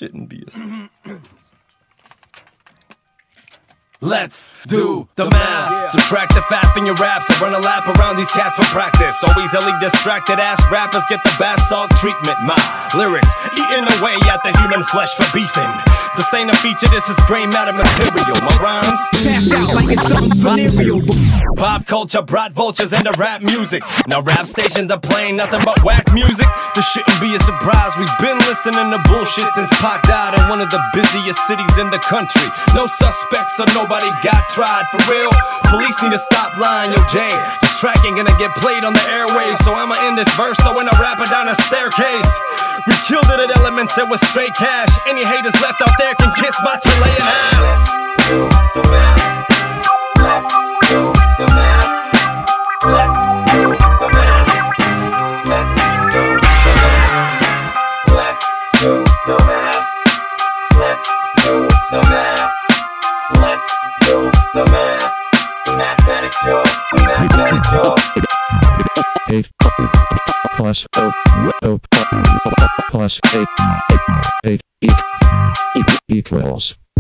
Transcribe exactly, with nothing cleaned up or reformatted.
Shouldn't be a... Let's do the math. Subtract the fat from your raps and run a lap around these cats for practice. So easily distracted ass rappers get the bath salt treatment. My lyrics eating away at the human flesh for beefing. This ain't a feature, this is gray matter material. My rhymes pass out like it's something venereal. Pop culture brought vultures into rap music. Now rap stations are playing nothing but whack music. This shouldn't be a surprise, we've been listening to bullshit since Pac died in one of the busiest cities in the country. No suspects so nobody got tried, for real. Police need to stop lying, yo Jay. This track ain't gonna get played on the airwaves, so I'ma end this verse throwing a rapper down a staircase. We killed it at Elements, it was straight cash. Any haters left out there can kiss my Chilean ass. Let's do the math. Let's do the math. Let's do the math. Let's do the math. Let's do the math. Let's do the math. Let's do the math. The mathematics, yo. The mathematics, yo. Eight plus O O plus eight eight eight equals